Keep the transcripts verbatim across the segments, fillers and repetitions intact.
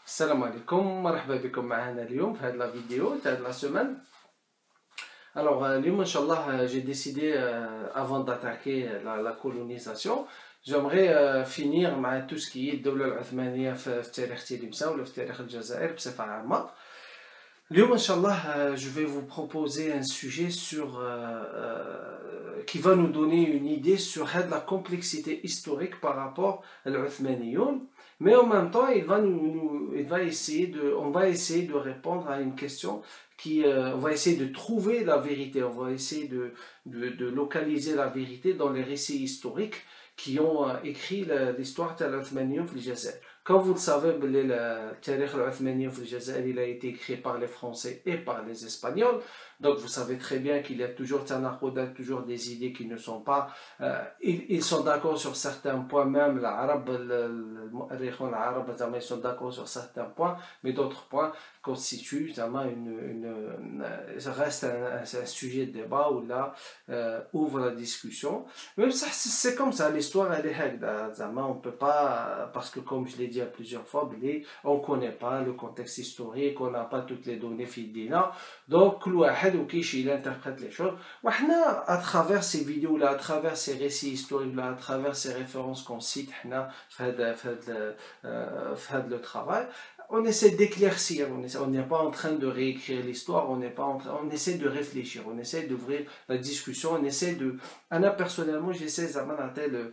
Salam alaikum, marhaba bikum معنا اليوم في هذه la vidéo تاع la semaine. Alors, euh, اليوم Inch'Allah, euh, j'ai décidé, euh, avant d'attaquer la, la colonisation, j'aimerais euh, finir مع tout ce qui est الدولة العثمانية في, في تاريخ تلمسان ولا في تاريخ الجزائر بصفة عامة. اليوم Inch'Allah, euh, je vais vous proposer un sujet sur, euh, euh, qui va nous donner une idée sur la complexité historique par rapport à l'Othmaniyoun. Mais en même temps, il va nous, nous, il va essayer de, on va essayer de répondre à une question qui, euh, on va essayer de trouver la vérité, on va essayer de, de, de localiser la vérité dans les récits historiques qui ont euh, écrit l'histoire de l'Othmaniyoun في الجزائر. Comme vous le savez, le Tarikh al-Othmani au Jazair, il a été écrit par les Français et par les Espagnols. Donc vous savez très bien qu'il y a toujours Tanakouda, toujours des idées qui ne sont pas... Euh, ils, ils sont d'accord sur certains points, même l'arabe, ils sont d'accord sur certains points, mais d'autres points constituent une, une, une, ça reste un, un, un sujet de débat où là euh, ouvre la discussion. Même ça, c'est comme ça, l'histoire elle est hagda, on peut pas, parce que comme je l'ai dit à plusieurs fois, on ne connaît pas le contexte historique, on n'a pas toutes les données fidèles, donc il interprète les choses. À travers ces vidéos là, à travers ces récits historiques là, à travers ces références qu'on cite, fait le travail. On essaie d'éclaircir, on n'est pas en train de réécrire l'histoire, on n'est pas en train, on essaie de réfléchir, on essaie d'ouvrir la discussion, on essaie de... Anna, personnellement, j'essaie d'amener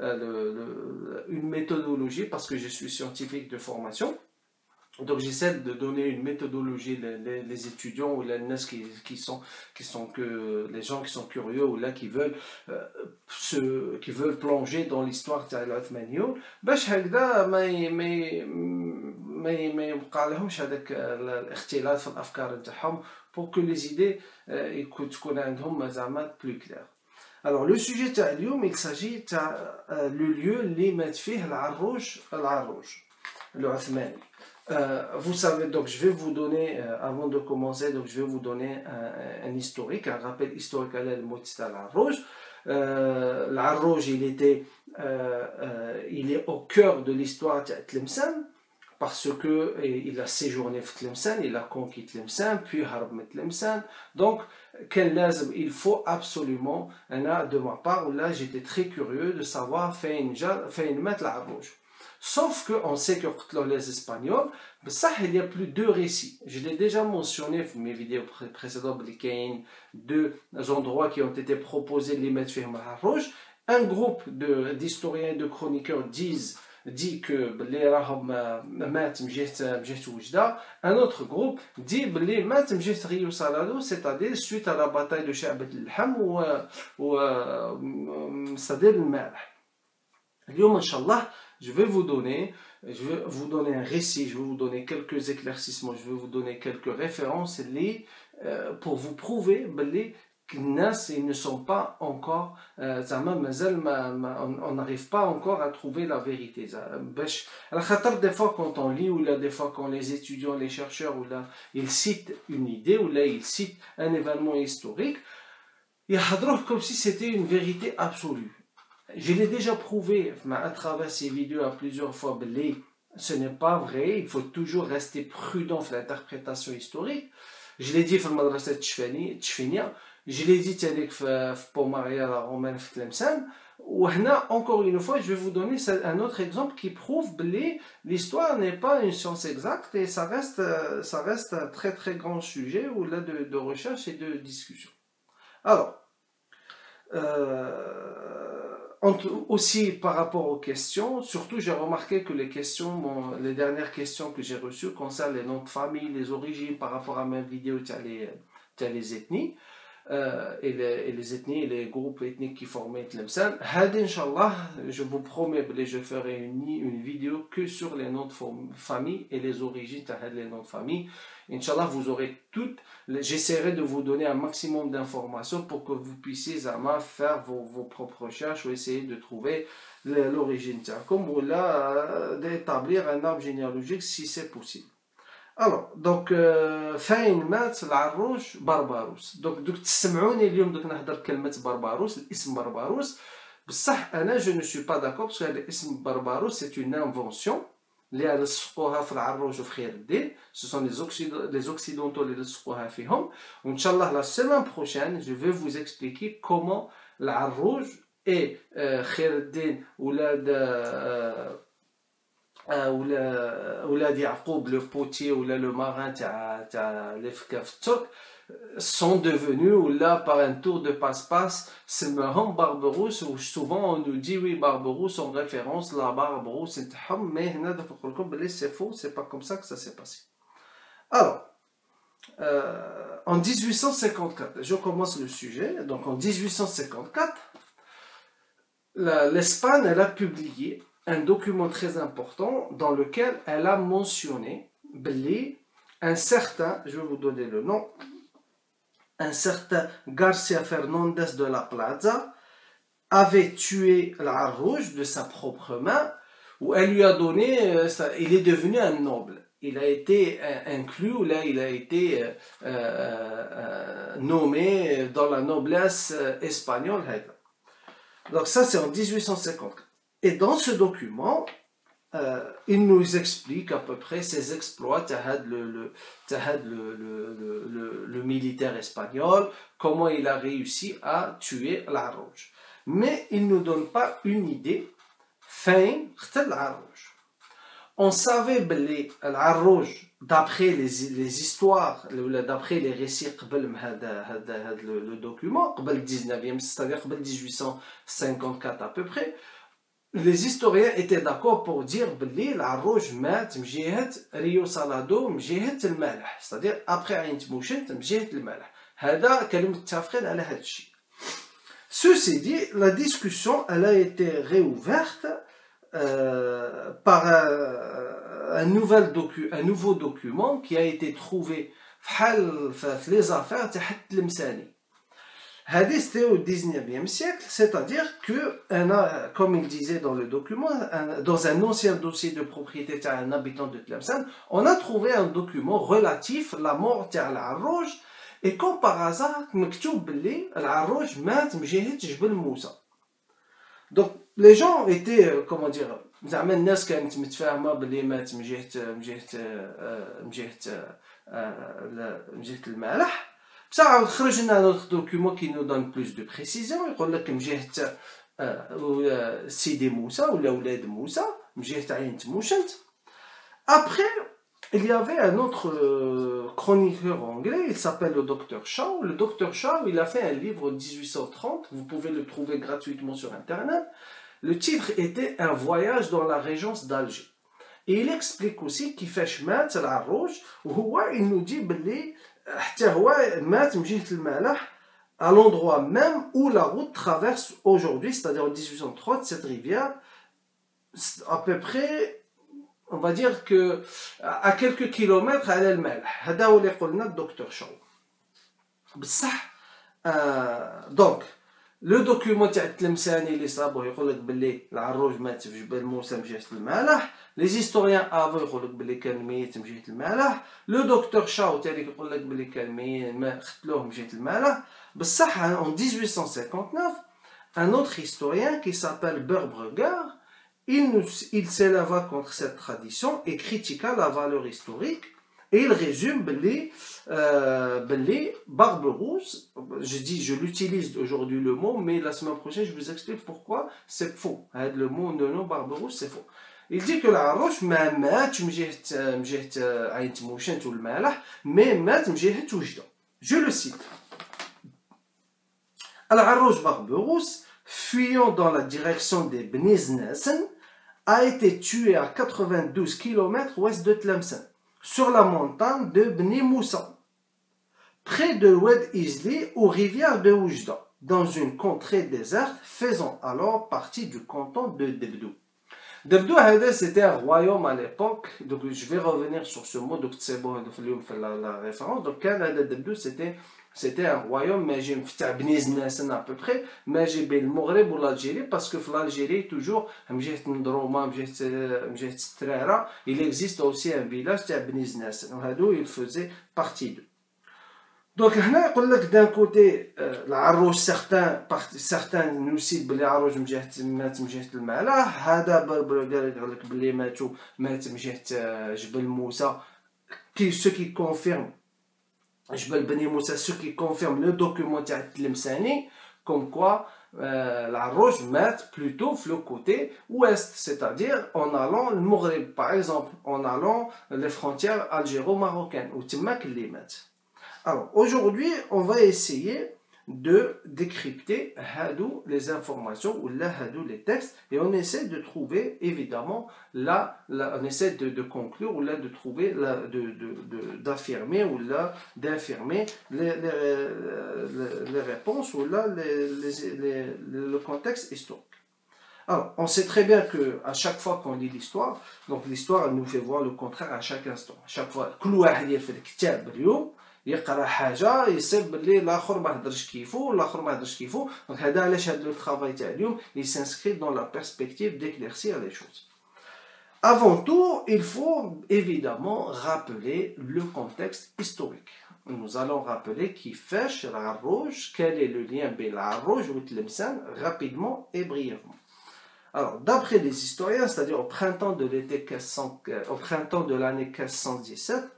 une méthodologie parce que je suis scientifique de formation. Donc j'essaie de donner une méthodologie les, les, les étudiants ou les gens qui, qui sont qui sont que les gens qui sont curieux ou là qui veulent euh, se qui veulent plonger dans l'histoire de l'Othmaniyoun باش هكذا ما ما ما ما يبقى لهمش هذاك الاختلاف في الافكار نتاعهم pour que les idées euh, تكون عندهم زعما plus claires. Alors le sujet تاع اليوم il s'agit تاع le lieu اللي مات فيه العروج العروج العثماني. Euh, vous savez, donc je vais vous donner, euh, avant de commencer, donc je vais vous donner un, un historique, un rappel historique à l'El-Moutis al-Arrouj. Euh, L'Arrouj, il était, euh, euh, il est au cœur de l'histoire de Tlemcen, parce que il a séjourné à Tlemcen, il a conquis Tlemcen, puis Harb Tlemcen. Donc, il faut absolument, de ma part, là j'étais très curieux de savoir faire une mettre l'Arrouj. Sauf qu'on sait que les Espagnols, ça, il y a plus de deux récits. Je l'ai déjà mentionné dans mes vidéos précédentes, il y a deux endroits qui ont été proposés, les mettre sur Rouge. Un groupe d'historiens et de chroniqueurs disent dit que les Rahab mat mjet Oujda. Un autre groupe dit que les mat mjet Rio Salado, c'est-à-dire suite à la bataille de Cha'bat al-Ham ou c'est-à-dire le Malh. اليوم إن شاء الله je vais vous donner je vais vous donner un récit, je vais vous donner quelques éclaircissements, je vais vous donner quelques références les, euh, pour vous prouver que les ils ne sont pas encore euh, on n'arrive pas encore à trouver la vérité. Des fois quand on lit ou là des fois quand les étudiants, les chercheurs ou là ils citent une idée ou là ils citent un événement historique, ils hadrouh comme si c'était une vérité absolue. Je l'ai déjà prouvé à travers ces vidéos à plusieurs fois, ce n'est pas vrai, il faut toujours rester prudent dans l'interprétation historique. Je l'ai dit dans le madrasa Tchfenia, je l'ai dit dans Pomaria, la Romaine, dans Tlemcen. Encore une fois, je vais vous donner un autre exemple qui prouve que l'histoire n'est pas une science exacte et ça reste, ça reste un très très grand sujet de, de recherche et de discussion. Alors, euh, aussi par rapport aux questions, surtout j'ai remarqué que les questions, bon, les dernières questions que j'ai reçues concernent les noms de famille, les origines par rapport à mes vidéos, tu as les, tu as les ethnies, euh, et, les, et les ethnies et les groupes ethniques qui formaient Tlemcen. Hadi Inch'Allah, je vous promets que je ferai une, une vidéo que sur les noms de famille et les origines de les noms de famille. Inch'Allah, vous aurez toutes. J'essaierai de vous donner un maximum d'informations pour que vous puissiez faire vos, vos propres recherches ou essayer de trouver l'origine. Comme ou là, d'établir un arbre généalogique si c'est possible. Alors, donc, فين مات العروج بربروس. Donc, دوك تسمعوني اليوم دوك نهضر كلمة بربروس، الاسم بربروس. بصح أنا je ne suis pas d'accord parce que l'ism بربروس c'est une invention. اللي لصقوها في العروج وفي خير الدين. Ce sont les Occidentaux, les Occidentaux اللي لصقوها فيهم. وإن شاء الله la semaine prochaine je vais vous expliquer comment العروج et euh, خير الدين ولاد euh, ولا ولاد يعقوب لو بوتي ولا لو ماران تاع تاع اللي في الترك sont devenus ou là par un tour de passe-passe سماهم Barberousse. ou souvent on nous dit oui Barberousse en référence la Barberousse نتاعهم mais هنا نقول لكم بلي c'est faux, c'est pas comme ça que ça s'est passé. Alors euh, en dix-huit cent cinquante-quatre, je commence le sujet. Donc en dix-huit cent cinquante-quatre, l'Espagne elle a publié un document très important dans lequel elle a mentionné Bli, un certain, je vais vous donner le nom, un certain Garcia Fernandez de la Plaza avait tué l'Arrouj de sa propre main, où elle lui a donné, euh, ça, il est devenu un noble. Il a été euh, inclus, ou là il a été euh, euh, nommé dans la noblesse euh, espagnole. Donc ça c'est en dix-huit cent cinquante-quatre. Et dans ce document, euh, il nous explique à peu près ses exploits, le, le, le, le, le, le militaire espagnol, comment il a réussi à tuer l'Arrouj. Mais il ne nous donne pas une idée fin de l'Arrouj. On savait que l'Arrouj, d'après les, les histoires, d'après les récits le, le document, le dix-neuvième, c'est-à-dire le dix-huit cent cinquante-quatre à peu près, les historiens étaient d'accord pour dire que l'Arrouj mat مجيهة Rio Salado مجيهة المالح, c'est-à-dire après عين تموشنت مجيهة المالح. هذا كانوا متفقين على هذا الشيء. Ceci dit, la discussion elle a été réouverte euh, par un, un, nouvel docu, un nouveau document qui a été trouvé في les affaires تحت المساني. C'était au dix-neuvième siècle, c'est-à-dire que, comme il disait dans le document, un, dans un ancien dossier de propriété d'un habitant de Tlemcen, on a trouvé un document relatif à la mort de l'Arrouj, et comme par hasard, مكتوب بلي العروج مات مجيهة جبل موسى. Donc les gens étaient, comment dire, زعما الناس كانت متفاهمة بلي مات مجيهة مجيهة مجيهة مجيهة المالح. Ça, خرج لنا un autre document qui nous donne plus de précision. يقول لك من جهة سيدي موسى ولا ولاد موسى من جهة عين تموشنت. Après, il y avait un autre euh, chroniqueur anglais, il s'appelle le docteur Shaw. Le docteur Shaw, il a fait un livre en dix-huit cent trente, vous pouvez le trouver gratuitement sur internet. Le titre était Un voyage dans la régence d'Alger. Et il explique aussi qu'il fait chemin à la Rouge, où il nous dit que حتى هو مات من جهة المالح à l'endroit même où la route traverse aujourd'hui, c'est-à-dire en dix-huit cent trente, cette rivière, à peu près, on va dire que à quelques kilomètres على المالح. هذا هو اللي قلنا الدكتور شاو. بصح donc le document تاع التلمساني اللي صابوه يقول لك باللي العروج مات في جبل موسى من جهة المالح. Les historiens avant يقول لك باللي كان ميت من جهة المالح. Le docteur Shaw تاني يقول لك باللي كان ميت قتلوه من جهة المالح. بصح en dix-huit cent cinquante-neuf, un autre historien qui s'appelle Berbreger, il, nous, il s'éleva contre cette tradition et critiqua la valeur historique. Et il résume Belé, euh, Belé, Barberousse, je dis, je l'utilise aujourd'hui le mot, mais la semaine prochaine je vous explique pourquoi c'est faux. Le mot non, Barberousse c'est faux. Il dit que l'Arrouj ما مات من جهة من جهة عين تموشنت والمالح, mais مات من جهة وجدة. Je le cite. L'Arrouj Barberousse, fuyant dans la direction des Bni Znasen, a été tué à quatre-vingt-douze kilomètres ouest de Tlemcen, sur la montagne de Bni Moussa, près de Oued Izli, aux rivières de Oujda, dans une contrée déserte faisant alors partie du canton de Debdou. Debdou, c'était un royaume à l'époque, donc je vais revenir sur ce mot, donc c'est bon, la, la référence. Donc Debdou, c'était c'était un royaume, mais j'ai Bni Znasen à peu près, mais j'ai le Maghreb ou l'Algérie, parce que l'Algérie, toujours, il existe aussi un village, c'est Bni Znasen, il faisait partie d'eux. دونك هنا يقول لك دان كوتي العروج سيغتان سيغتان نوسيد بلي عروج من جهه مات من جهه المعلاه، هذا قال لك بلي ماتوا مات من جهه جبل موسى كي سو كي كونفيرم جبل بني موسى سو كي كونفيرم لو دوكيومون تاع التلمساني كوم كوا العروج مات بلوتو في لو كوتي ouest, c'est-à-dire en allant le Maghreb par exemple, en allant les frontières algéro-marocaines ou تماك اللي مات. Alors aujourd'hui, on va essayer de décrypter hadou les informations ou là hadou les textes et on essaie de trouver évidemment là, là on essaie de, de conclure ou là de trouver là, de, de, de, d'affirmer ou là d'infirmer les, les, les, les réponses ou là les, les, les, le contexte historique. Alors, on sait très bien que à chaque fois qu'on lit l'histoire, donc l'histoire nous fait voir le contraire à chaque instant. À chaque fois, كل واحد يقرا الكتاب اليوم يقرا حاجه يصير باللي الاخر ما هضرش كيفو والاخر ما هضرش كيفو. دونك هذا علاش هذا لو طرافاي تاع اليوم il s'inscrit dans la perspective d'éclaircir les choses. Avant tout, il faut évidemment rappeler le contexte historique. Nous allons rappeler qui fait l'Arrouj, quel est le lien entre l'Arrouj et Tlemcen, rapidement et brièvement. Alors, d'après les historiens, c'est-à-dire au printemps de l'été quinze cents, au printemps de l'année quinze cent dix-sept,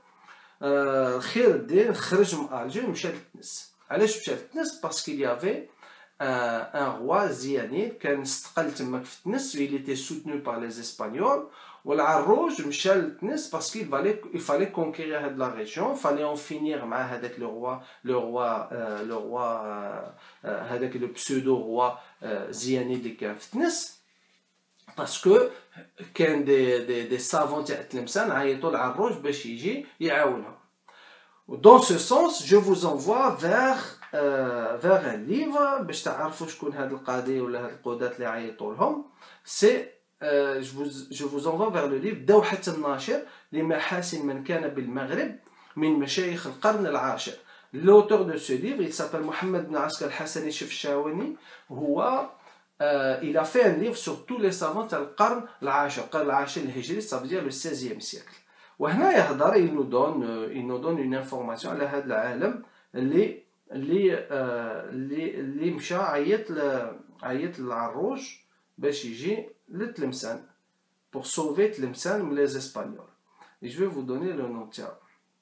خير الدين خرج من ألجير مشى لتونس. علاش مشى لتونس؟ parce qu'il y avait un, un roi زيانيد كان استقل تماك في تونس il était soutenu par les Espagnols. والعروج مشى لتونس parce qu'il fallait il fallait conquérir هاد la région, fallait en finir مع هذاك le roi le roi euh, le roi هذاك le pseudo roi زيانيد اللي كان في تونس. parce que كان دي دي دي سافون تاع تلمسان عيطوا لعروج باش يجي يعاونهم. Dans ce sens, je vous envoie vers euh, vers un livre باش تعرفوا شكون هاد القاضي ولا هاد القضاة اللي عيطوا لهم. C'est euh, je vous je vous envoie vers le livre دوحة الناشر لمحاسن من كان بالمغرب من مشايخ القرن العاشر. L'auteur de ce livre, il s'appelle Mohamed Ben Askar al-Hassani Chefchaouni. هو Euh, il a fait un livre sur tous les savants تاع القرن العاشر، القرن العاشر الهجري، ça veut dire le seizième siècle. وهنا يهضر il nous donne il nous donne une information على هذا العالم اللي اللي اللي اللي مشى عيط ل عيط للعروج باش يجي لتلمسان pour sauver Tlemcen من les Espagnols. Et je vais vous donner le nom تاعو.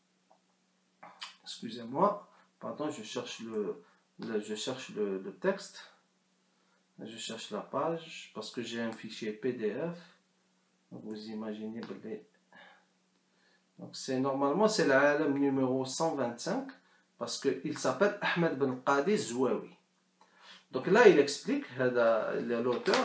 Excusez-moi, pardon, je cherche le, le je cherche le, le texte. Je cherche la page parce que j'ai un fichier P D F. Donc vous imaginez. Donc c'est normalement c'est l'Alam numéro cent vingt-cinq parce qu'il s'appelle Ahmed Ben Qadi Zouawi. Donc là il explique l'auteur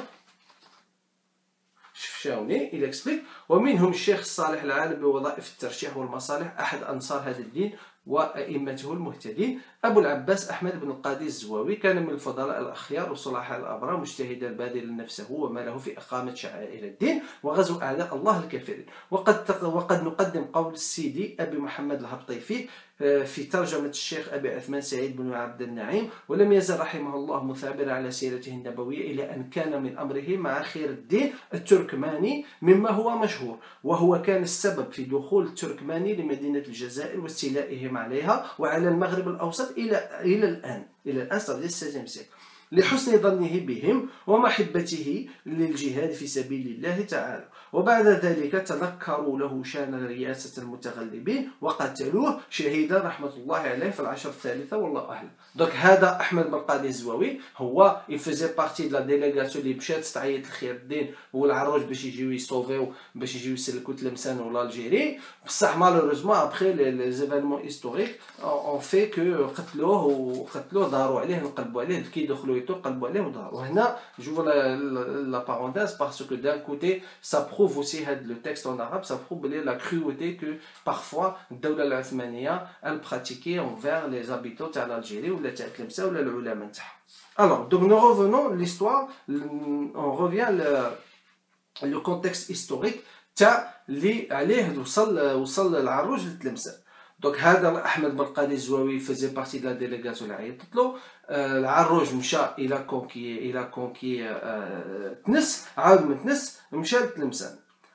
شفشاوني il explique ومنهم الشيخ الصالح العالم بوظائف الترشيح والمصالح أحد أنصار هذا الدين وأئمته المهتدين أبو العباس أحمد بن القاضي الزواوي كان من الفضلاء الأخيار والصلاحاء الأبرار مجتهدا باذلا نفسه وماله في إقامة شعائر الدين وغزو أعداء الله الكافرين. وقد وقد نقدم قول السيدي أبي محمد الهبطيفي في ترجمة الشيخ أبي عثمان سعيد بن عبد النعيم ولم يزل رحمه الله مثابرا على سيرته النبوية إلى أن كان من أمره مع خير الدين التركماني مما هو مشهور وهو كان السبب في دخول التركماني لمدينة الجزائر واستيلائهم عليها وعلى المغرب الأوسط إلى إلى الآن إلى الآن صار السادس سيكل لحسن ظنه بهم ومحبته للجهاد في سبيل الله تعالى. وبعد ذلك تذكروا له شان رئاسة المتغلبين وقتلوه شهيدا رحمة الله عليه في العشر الثالثة والله أعلم. دونك هذا أحمد بن قادي الزواوي هو il faisait partie de la délégation اللي مشات تعيط لخير الدين والعروج باش يجيو يصوفيو باش يجيو يسلكوا تلمسان ولا الجيري. بصح مالوروزمون ابخي لي زيفينمون هيستوريك اون في كو قتلوه وقتلوه داروا عليه نقلبوا عليه كي دخلوا يتو قلبوا عليه وداروا. وهنا جو لا بارونتيز parce que d'un côté ça prouve aussi le texte en arabe ça prouve la cruauté que parfois الدولة العثمانية elle pratiquait envers les habitants de l'Algérie ou la Tlemcen ou l'ulama نتاعها. Alors donc nous revenons l'histoire on revient le le contexte historique تاع اللي عليه وصل وصل العروج لتلمسان. دونك هذا احمد بن قادي الزواوي فازي بارتي دو لا ديليغاسيون اللي عيطت له. العروج مشى الى كونكي الى كونكي تنس عاود من تنس مشى لتلمسان.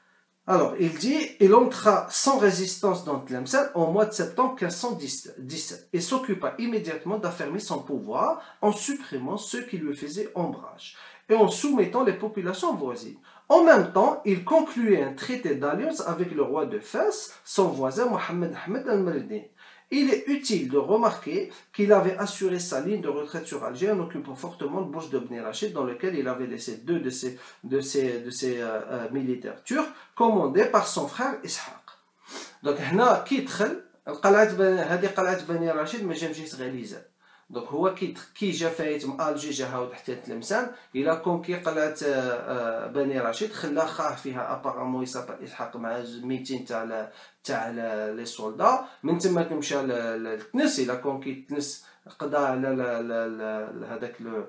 Alors, il dit, il entra sans résistance dans Tlemcen au mois de septembre mille cinq cent dix-sept et s'occupa immédiatement d'affermir son pouvoir en supprimant ceux qui lui faisaient ombrage et en soumettant les populations voisines. En même temps, il concluait un traité d'alliance avec le roi de Fès, son voisin Mohammed Ahmed al-Mardin. Il est utile de remarquer qu'il avait assuré sa ligne de retraite sur Alger en occupant fortement le bourg de Bni Rachid, dans lequel il avait laissé deux de ses, de ses, de ses euh, euh, militaires turcs, commandés par son frère Ishaq. Donc, هنا كي دخل قلعة هذه قلعة بني رشيد ما جامش غاليزة. Donc هو كي كي جا فايت من الجي جا هاود حتى تلمسان الى كونكي قلعة بني رشيد خلا خاه فيها ابارامون يسابا اسحاق مع ميتين تاع تاع لي سولدا من تما مشى لتنس الى كونكي تنس قضى على هذاك لو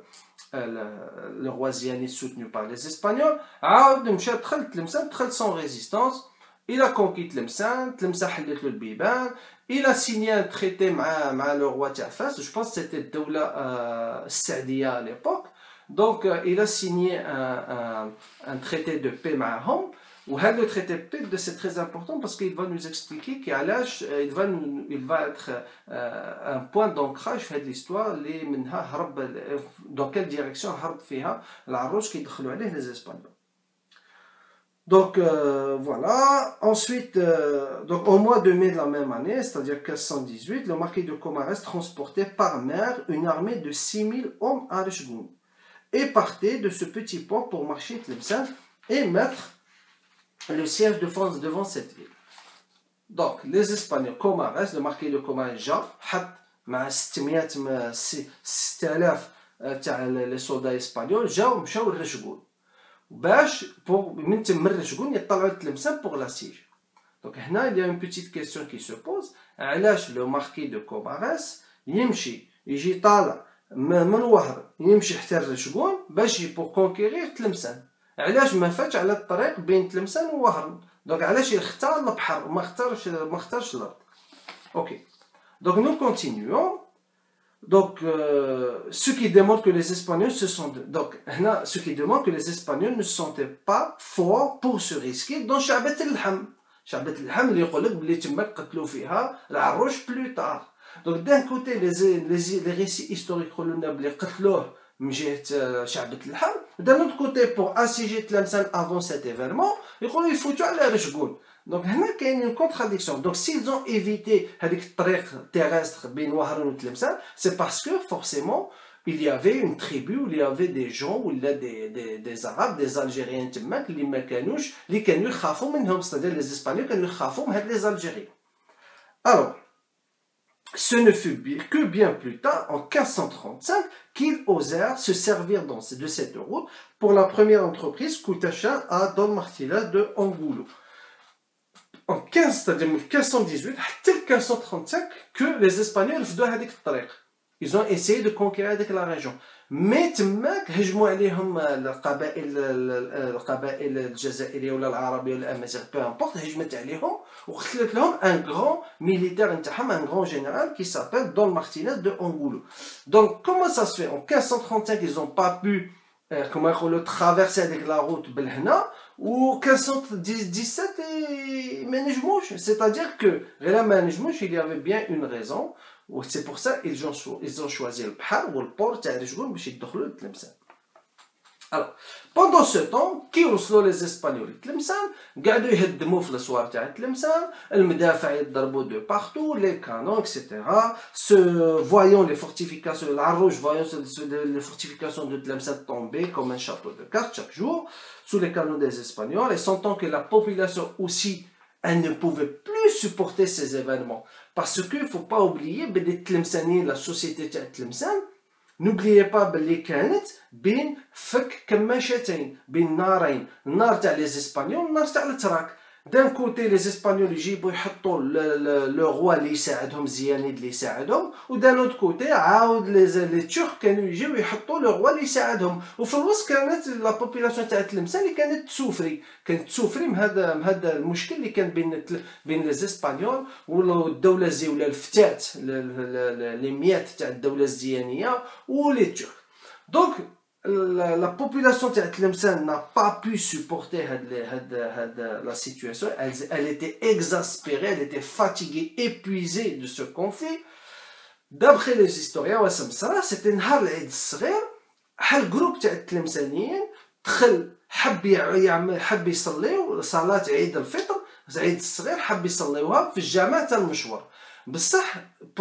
le roi zioniste soutenu par les Espagnols عاود مشى دخل تلمسان دخل sans résistance. Il a conquis Tlemcen, Tlemcen حلت له البيبان. Il a signé un traité مع مع le roi تاع فاس. Je pense que c'était الدولة السعدية à l'époque. Donc il a signé un, un, un traité de paix معهم. وهذا le traité de paix c'est très important parce qu'il va nous expliquer qu'علاش il va nous, il va être euh, un point d'ancrage في هذه l'histoire اللي منها هرب dans quelle direction هرب فيها العروش كي يدخلوا عليه les Espagnols. Donc euh, voilà, ensuite, euh, donc, au mois de mai de la même année, c'est-à-dire mille quatre cent dix-huit, le marquis de Comares transportait par mer une armée de six mille hommes à Rechgoun et partait de ce petit port pour marcher Tlemcen et mettre le siège de France devant cette ville. Donc les Espagnols, Comares, le marquis de Comares, Jean, حط مع ستمائة ستة آلاف تاع les soldats espagnols جاو مشاو لرشقون. باش pour من تما الرشقون يطلعوا لتلمسان pour la siège. Donc هنا il y a une petite question qui se pose. علاش le marquis de Comares يمشي يجي طالع من وهر يمشي حتى الرشقون باش pour conquérir تلمسان. علاش ما فاتش على الطريق بين تلمسان ووهران. Donc علاش يختار البحر ما اختارش ما اختارش الارض. OK. Donc nous continuons. Donc, euh, ce qui démontre que les Espagnols se sont... Donc, ce qui démontre que les Espagnols ne se sentaient pas forts pour se risquer dans شعبة اللحم. شعبة اللحم اللي يقول لك بلي تما قتلوا فيها العروش plus tard. Donc, d'un côté, les, les, les récits historiques يقولوا لنا بلي قتلوه من جهة شعبة اللحم. D'un autre côté, pour assiéger Tlemcen avant cet événement, يقولوا يفوتوا على رشقون. Donc, il y a une contradiction. Donc, s'ils ont évité cette traque terrestre بين وهران وتلمسان, c'est parce que forcément, il y avait une tribu où il y avait des gens, où il y a des, des, des Arabes, des Algériens تماك اللي ما كانوش اللي كانوا يخافوا منهم, c'est-à-dire les Espagnols كانوا يخافوا من هاد les Algériens. Alors, ce ne fut que bien plus tard, en mille cinq cent trente-cinq, qu'ils osèrent se servir dans, de cette route pour la première entreprise Koutacha à Don Martila de Angulo. En quinze, c'est-à-dire mille cinq cent dix-huit, حتى mille cinq cent trente-cinq, que les Espagnols فدوا هذيك الطريق. Ils ont essayé de conquérir هذيك la région. Mais تماك هجموا عليهم القبائل القبائل الجزائرية ولا العربية ولا الأمازيغ peu importe, هجمت عليهم وقتلت لهم un grand militaire نتاعهم, un grand général qui s'appelle Don Martinez de Angulo. Donc comment ça se fait? En mille cinq cent trente-cinq, ils n'ont pas pu comment يقولوا traverser avec la route بالهنا. Ou mille cinq cent dix-sept et Menejmouch, c'est-à-dire que il y avait bien une raison, ou c'est pour ça qu'ils ont, ils ont choisi le Bahar ou le port de Rejgoun pour يدخلوا لتلمسان. Alors, pendant ce temps, كي وصلوا les Espagnols لتلمسان, قعدوا يهدموا في الأسوار تاع تلمسان, المدافع يضربوا de partout, les canons, et cetera. Se voyant les fortifications, العروش voyant les fortifications de Tlemcen tomber comme un château de cartes chaque jour, sous les canons des Espagnols, et sentant que la population aussi, elle ne pouvait plus supporter ces événements. Parce qu'il ne faut pas oublier, les Tlemcenien, la société de Tlemcen, n'oubliez pas بلي كانت بين فك كماشتين بين نارين, النار تاع les Espagnols والنار تاع التراك. d'un côté les Espagnols يجيبوا يحطوا le roi اللي يساعدهم زيانيد اللي يساعدهم, ودان اوت كوتي عاود لي تورك كانوا يجيو يحطوا le roi اللي يساعدهم. وفي الوسط كانت لا بوبولاسيون تاع تلمسان اللي كانت تسوفري كانت تسوفري من هذا من هذا المشكل اللي كان بين بين لي اسبانيول والدوله الزي ولا الفتات لي ميات تاع الدوله الزيانيه ولي تورك. دونك la, la population de Tlemcen n'a pas pu supporter had, had, had, la situation. Elle, elle était exaspérée, elle était fatiguée, épuisée de ce conflit. D'après les historiens, c'était نهار العيد الصغير حال جروب تاع التلمسانيين دخل حب يعمل حب يصليو صلاة عيد الفطر عيد الصغير حب يصليوها في الجامع تاع المشوار بصح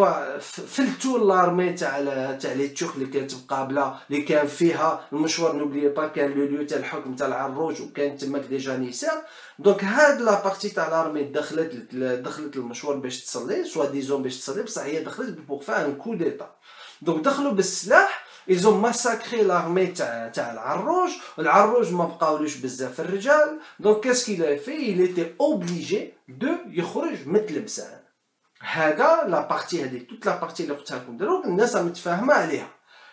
فلتو لارمي تاع تاع لي تشوخ اللي كانت مقابله اللي كان فيها المشوار نوبلي با كان لو ليو تاع الحكم تاع العروج وكان تماك ديجا نساء دونك هاد لا بارتي تاع لارمي دخلت دخلت المشوار باش تصلي سوا ديزون باش تصلي بصح هي دخلت بوغ فا ان كو ديتا دونك دخلوا بالسلاح ils ont massacré l'armée تاع تاع العروج العروج ما بقاولوش بزاف الرجال دونك qu'est-ce qu'il a fait il était obligé de يخرج من تلمسان هذا لا بارتي هذيك توت لا بارتي اللي قلتها لكم دروك الناس متفاهمه عليها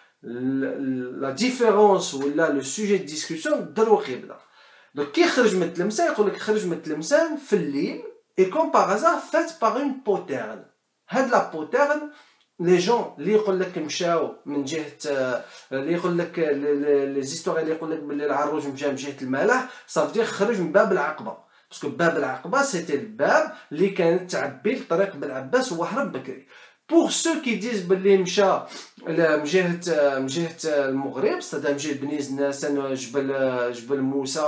لا ديفيرونس ولا لو سوجي دو ديسكوسيون دروك يبدا دونك كي خرج من تلمسان يقول لك خرج من تلمسان في الليل اي كوم باغ هازار فات باغ اون بوتيرن هاد لا بوتيرن لي جون اللي يقول لك مشاو من جهه اللي يقول لك لي زيستوار اللي يقول لك بلي العروج مشى من جهه الملاح صافي خرج من باب العقبه باسكو باب العقبه سيتي الباب اللي كانت تعبي لطريق بن عباس هو هرب بكري بور سو كي ديز بلي مشى من جهه من جهه المغرب استاد مشى بني زناسن جبل جبل موسى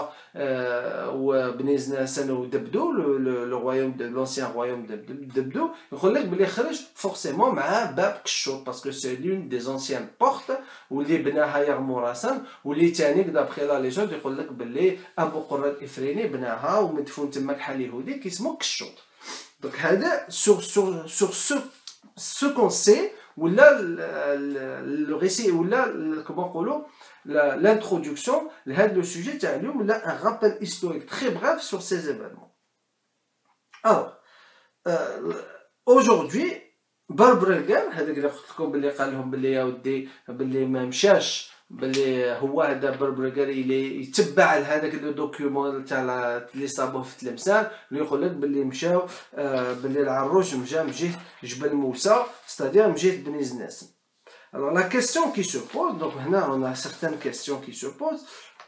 وبني زناسن ودبدو لو رويوم دو لونسيان رويوم دبدو يقول لك بلي خرج فورسيمون مع باب كشوط باسكو سي لون دي زونسيان بورت واللي بناها يغموراسان واللي تاني دابخي لا ليجوند يقول لك بلي ابو قره الافريني بناها ومدفون تماك حال يهودي كيسمو كشوط دونك هذا سور سور سور سو ce qu'on sait ou là le récit ou là comment نقولوا l'introduction لهذا le sujet تاع اليوم là un rappel historique très bref sur ces événements. Alors euh, aujourd'hui بربرغان هذاك اللي قلت لكم بلي قال لهم بلي يا ودي بلي ما مشاش بلي هو هذا بربرغان اللي يتبع لهذاك لو دوكيومون تاع اللي صابوه في تلمسان اللي يقول لك بلي مشاو آه بلي العروج مشى من جهه جبل موسى ستادير من جهه بني زناسن. Alors la question qui se pose donc هنا on a certaines questions qui se posent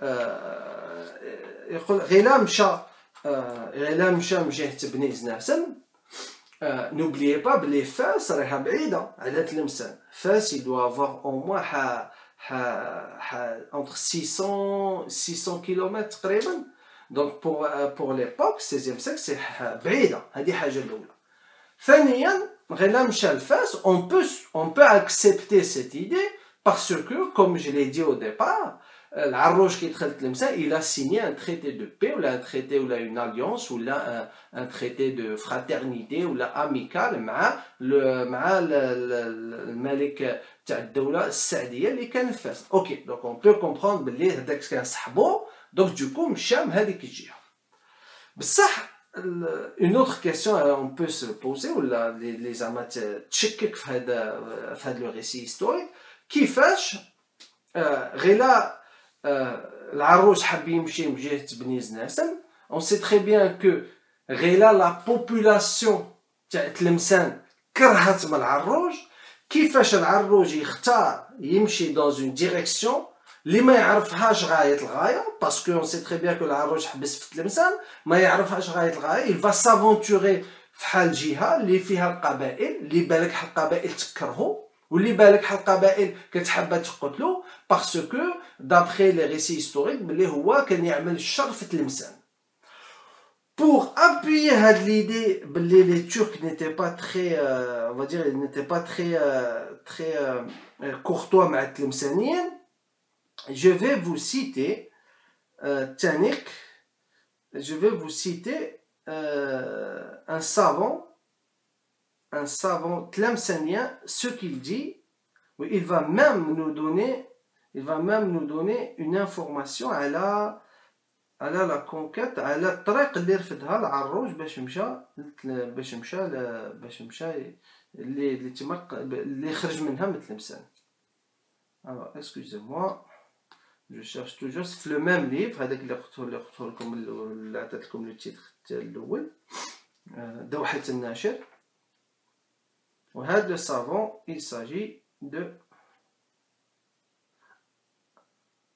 يقول غيلا مشى غيلا مشى من جهه بني زناسن n'oubliez pas بلي فاس راها بعيده على تلمسان فاس il doit avoir au moins ح entre six cents kilomètres تقريبا donc pour pour l'époque seizième siècle c'est بعيده هذه حاجه الاولى. ثانيا غير مشى لفاس on peut on peut accepter cette idée parce que comme je l'ai dit au départ العروج كي دخل تلمسان il a signé un traité de paix ou un traité ou une alliance ou un, un traité de fraternité ou amical مع مع الملك تاع الدوله السعديه اللي كان في فاس. اوكي دونك on peut comprendre بلي هذاك كان صاحبو دونك دوكو مشى من هذيك الجهه بصح une autre question on peut se poser ولا لي زعما تشكك في هذا في هذا لو ريسي هيستوريك كيفاش غيلا العروج حب يمشي من جهه بني زناسن on sait très bien que غيلا لا بوبولاسيون تاع تلمسان كرهت من العروج كيفاش العروج يختار يمشي dans une direction اللي ما يعرفهاش غايه الغايه باسكو on sait très bien que العروج حبس في تلمسان ما يعرفهاش غايه الغايه il va s'aventurer في حال جهه اللي فيها القبائل اللي بالك حال القبائل تكرهو واللي بالك حال القبائل كتحب تقتلو باسكو دابخي لي ريسي هيستوريك بلي هو كان يعمل الشر في تلمسان. Pour appuyer cette l'idée que les Turcs n'étaient pas très, euh, on va dire, ils n'étaient pas très, euh, très euh, courtois avec les Tlemceniens, je vais vous citer euh, Tanik, je vais vous citer euh, un savant, un savant tlemcenien, ce qu'il dit, il va même nous donner, il va même nous donner une information à la على لا كونكات على الطريق اللي رفدها العروج باش مشى باش مشى باش مشى اللي اللي تمق اللي خرج منها من تلمسان. alors excusez-moi je cherche toujours في لو ميم ليف هذاك اللي قلت اللي قلت لكم اللي عطيت لكم لو تيتر الاول دوحة الناشر وهذا لو سافون il s'agit de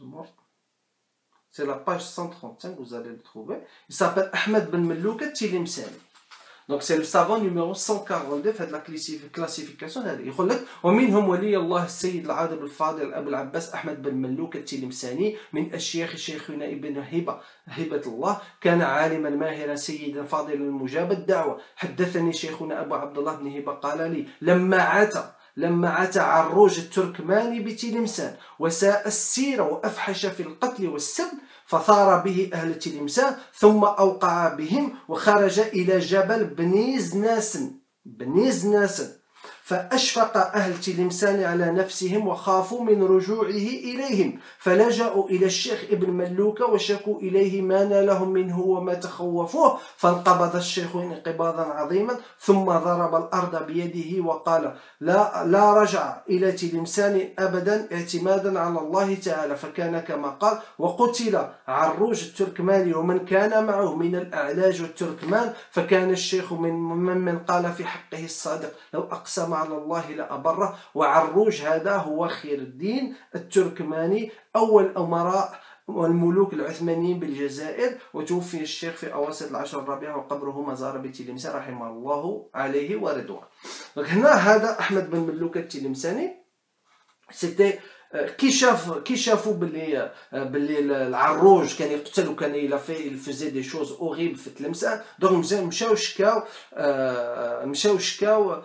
C'est la page cent trente-cinq, vous allez le trouver. Il s'appelle Ahmed Ben Mellouka Tilimsani. Donc c'est le savant numéro cent quarante-deux fait de la classification. Il dit ومنهم ولي الله السيد العادل الفاضل أبو العباس أحمد بن ملوك التلمساني من أشياخ شيخنا ابن هبة هبة الله كان عالما ماهرا سيدا فاضلا مجاب الدعوة. حدثني شيخنا أبو عبد الله بن هبة قال لي لما عتى لما عتى عروج التركماني بتلمسان وساء السيرة وأفحش في القتل والسب فثار به أهل تلمسان ثم أوقع بهم وخرج إلى جبل بنيزناسن بنيزناسن فأشفق أهل تلمسان على نفسهم وخافوا من رجوعه إليهم فلجأوا إلى الشيخ ابن ملوكة وشكوا إليه ما نالهم منه وما تخوفوه فانقبض الشيخ انقباضا عظيما ثم ضرب الأرض بيده وقال لا, لا رجع إلى تلمسان أبدا اعتمادا على الله تعالى فكان كما قال وقتل عروج التركماني ومن كان معه من الأعلاج والتركمان فكان الشيخ من ممن قال في حقه الصادق لو أقسم على الله لأبره. وعروج هذا هو خير الدين التركماني أول أمراء والملوك العثمانيين بالجزائر وتوفي الشيخ في أواسط العشر الرابعة وقبره مزار بتلمسان رحمه الله عليه ورضوانه. هنا هذا أحمد بن ملوك التلمساني سيتي كي شاف كي شافوا باللي باللي العروج كان يقتل وكان يلا في الفزي دي شوز اوريبل في تلمسان دونك مشاو شكاو مشاو شكاو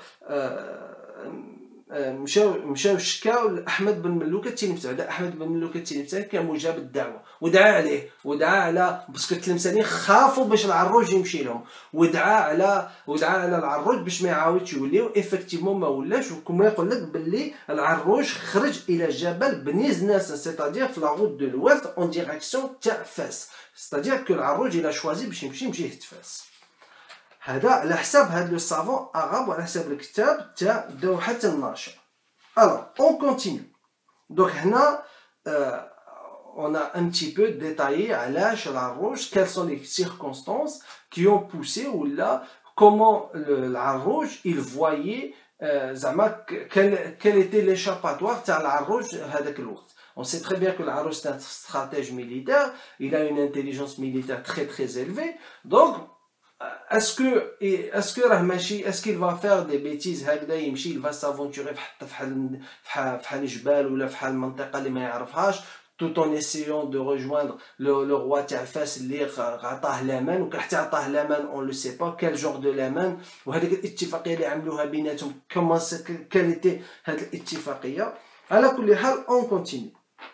مشاو مشاو شكاو لاحمد بن ملوكه التلمساني. هذا احمد بن ملوكه التلمساني كان مجاب الدعوه ودعا عليه ودعا على باسكو التلمسانيين خافوا باش العروج يمشي لهم ودعا على ودعا على العروج باش ما يعاودش يوليو ايفيكتيفمون ما ولاش. وكما يقول لك باللي العروج خرج الى جبل بنيزناس سيتادير في لا روت دو لويست اون ديريكسيون تاع فاس سيتادير كو العروج الى شوازي باش يمشي يمشي تفاس. هذا على حساب هذا لو سافون عرب وعلى حساب الكتاب تاع دوحة الناشر. Alors, on continue. Donc, هنا euh, on a un petit peu détaillé à l'âge, à la rouge, quelles sont les circonstances qui ont poussé ou là, comment le, la rouge, il voyait euh, زعما quel, quel était l'échappatoire تاع la rouge هذاك الوقت. On sait très bien que la rouge c'est un stratège militaire, il a une intelligence militaire très très élevée. Donc, est-ce que est-ce que راه ماشي est-ce qu'il va faire des bêtises هكذا يمشي il va s'aventurer في حال في حال جبال ولا في حال منطقه اللي ما يعرفهاش tout en essayant de rejoindre le, le roi تاع فاس اللي عطاه الامان وحتى عطاه الامان on le sait pas quel genre de الامان وهذيك الاتفاقيه اللي عملوها بيناتهم كما كانت هذه الاتفاقيه. على كل حال on continue.